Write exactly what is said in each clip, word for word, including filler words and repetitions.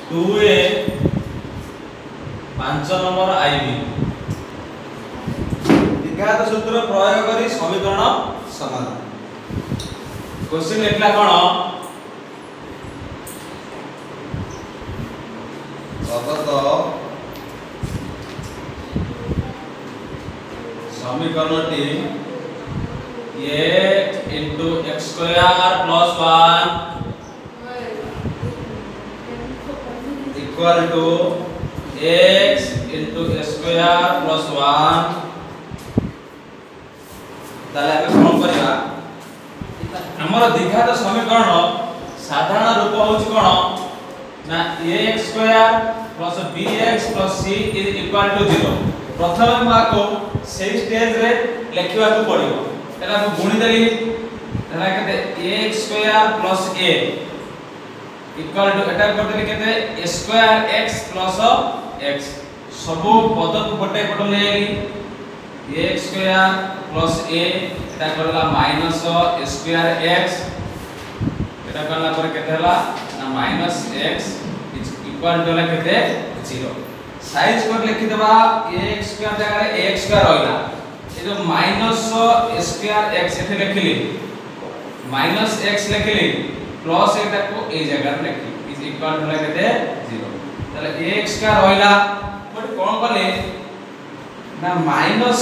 To ए पांच number IB द्विघात सूत्र प्रयोग करी समीकरण समाधान। क्वेश्चन लिखला कोन प्रदत्त समीकरणटी ए into x square plus one equal to x into x square plus one ताले आमे कोन करबा हमर द्विघात समीकरण साधारण रूप होछि कोन ना ax square plus bx plus c is equal to zero। प्रथम माको सेही स्टेज रे लिखिबा को पड़िबो एला को गुणी देली एला केते ax square plus a equal to एटा कर देली केते a square x plus x सब पद को गोटे पट ले आली ax square plus a एटा करला माइनस a square x एटा करला पर केते हला ना minus x is equal to ला केते जीरो। साइज कर लिखि देबा ax square जगह रे ax square होइला ए जो माइनस a square x एथे लिखिली माइनस x लिखिली प्लस एटा को ए जगह रे लिखि इज इक्वल टू केते जीरो। तले ax square होइला बट कोन करले ना माइनस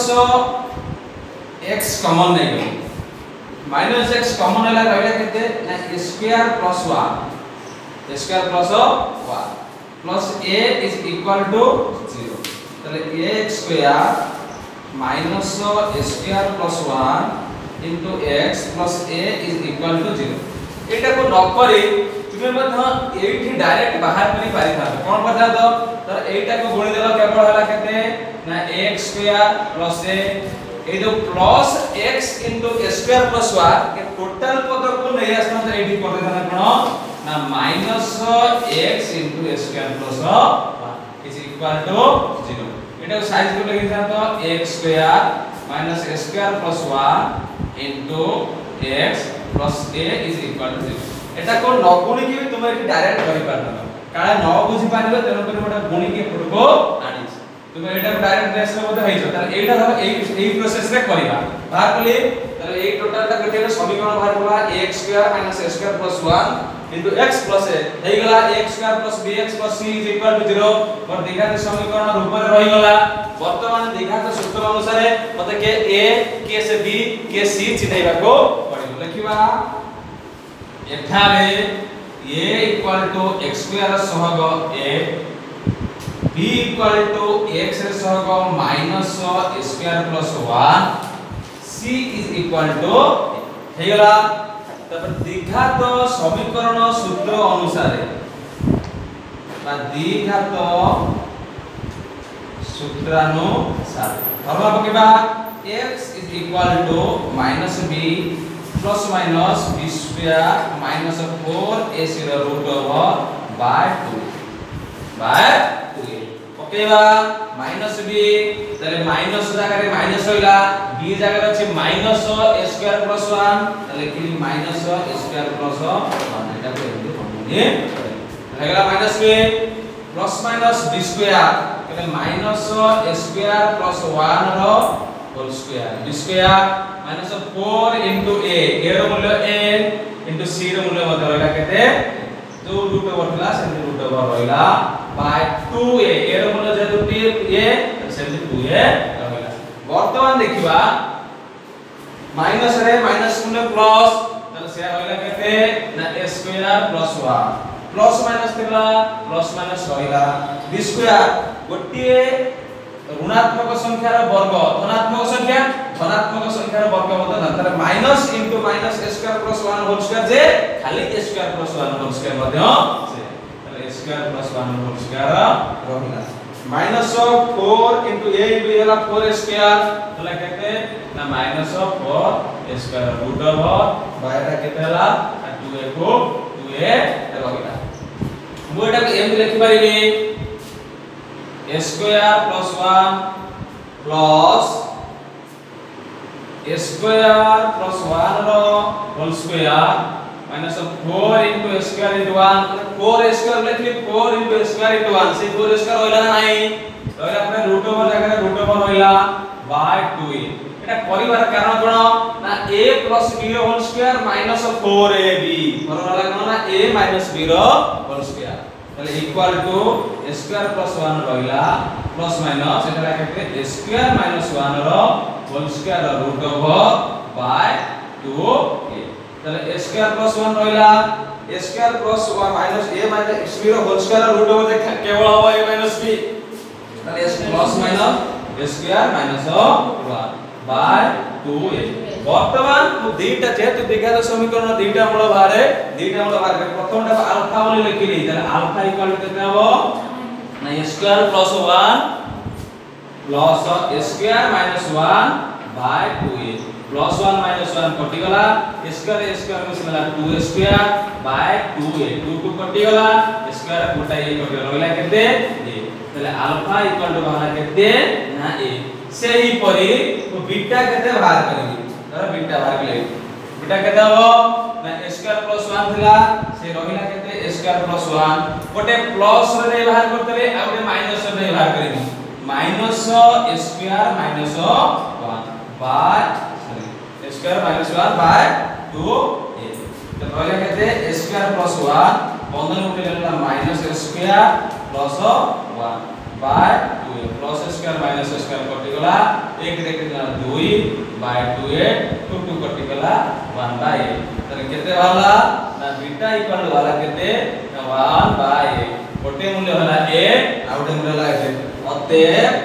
x कॉमन नै गयो माइनस x कॉमन होला रहला केते ना a square plus one a square plus one plus a is equal to zero। तले ax square minus a square plus one into x plus a is equal to zero। एटा को न करी तुमे मध एठी डायरेक्ट बाहर करी पारि था कोन पता तो तर एटा को गुणी देला केवल होला केते ना x square plus a ए जो plus x into a square plus one के टोटल पद को नै आसना त एठी कर देना कोन ना minus x into a square plus one is equal to zero। एटा साइज को लिखि था तो x square minus a square plus one into x plus a is equal to zero। एटा को न गुणी के तुम एठी डायरेक्ट करि पारना काळे न बुझी पारिबो तेन पर गोटा गुणी के पुरको आनी तुम एटा डायरेक्ट बेस रे मते हेइछो तर एटा धर एई एई प्रोसेस रे करिबा बाहर कली तर एई टोटल ता गोटे समीकरण बाहर होगा ax square minus a square plus one into x plus a हेइ गला x square plus bx plus c is equal to zero। और द्विघात समीकरण रूप रे रहि गला वर्तमान द्विघात सूत्र अनुसार मते के a के से b के c चिन्हैबा को पड़िबो लिखिबा एठारे a equal to x square सहग a b equal to x रे सहग minus a square plus one c is equal to हेइ गला तब द्विघात समीकरण सूत्र अनुसार बा द्विघात सूत्रानुसार फॉर्मूला पकेबा x is equal to minus b plus minus b square minus four a zero root over by two by two पकेबा minus b तले माइनस जगह रे माइनस होइला b जगह रे अछि minus a square plus one तले कि minus a square plus one एटा को एमती फॉर्मूले रहेगा minus b plus minus b square तले minus a square plus one रो whole square b square minus four into a a रो मूल्य a into c रो मूल्य मत रहला केते जो रूट ओवर थला से रूट ओवर रहला बाय टू a a रो मूल्य जेतु a सेमति टू a रहला। वर्तमान देखिबा माइनस रे माइनस मूल्य प्लस तले से रहला केते ना a square plus one plus minus थला प्लस माइनस रहला b स्क्वायर गोटिए ऋणात्मक संख्यार वर्ग धनात्मक संख्या धनात्मक संख्यार वर्ग मत ना तर minus into minus a square plus one whole square जे खाली a square plus one whole square मध्य से तले a square plus one whole square रहला minus four into a into a हला four a स्क्वायर तले केते ना minus four a square root over बायरा केते हला two a को two a रहला मु एटा एम लिखि पारिबे a square plus one plus a square plus one रो whole square minus four into a square into one four a square लिखली four into a square into one से फोर a square होइला ना नहीं रहला अपने रूट ओवर जगह root over होइला by टू a एटा परिवार कारण कोन ना a plus b whole square minus four a b परवाला कोन ना a minus b रो होल स्क्वायर তাহলে equal to a square plus one रहला प्लस माइनस एटा केते a square minus वन रो whole square root over by two a তাহলে a square plus वन रहला a square plus one minus a minus b रो whole square root over केवल हो a minus b তাহলে s plus minus a square minus one by two a বর্তমান মু দুইটা যেহেতু দ্বিঘাত সমীকরণ দুইটা মূল বাহারে দুইটা মূল বাহারে প্রথমটা আলফা বলে লিখিলি তাহলে আলফা ইকুয়াল টু কেতে হবে না a square plus one plus a square minus one by two a plus one minus one कटि गला a square a square मिसला two a square by two a two two कटि गला square गोटा a कटि रहला केते a তাহলে আলফা ইকুয়াল টু বাহারা কেতে না a सेही परी तो बीटा केते बाहर करबी धर बीटा बाहर ले बीटा केते हो ना a square plus वन थिला से रहिला केते a square plus वन गोटे प्लस रे बाहर करतले आ गोटे माइनस रे बाहर करबी minus a square minus one by sorry a square minus one by two a तो रहिला केते a square plus वन बंधन उठे लेला minus a square plus one by two a plus a square minus a square कटि गला एक रे केतना two by two a two two कटि गला वन बाय a तर केते वाला ना बीटा इक्वल वाला केते वन बाय a गोटे मूल्य होला a आ गोटे मूल्य होला a अतएव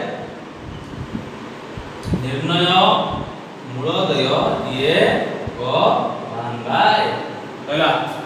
निर्णय मूलदय a को वन बाय होला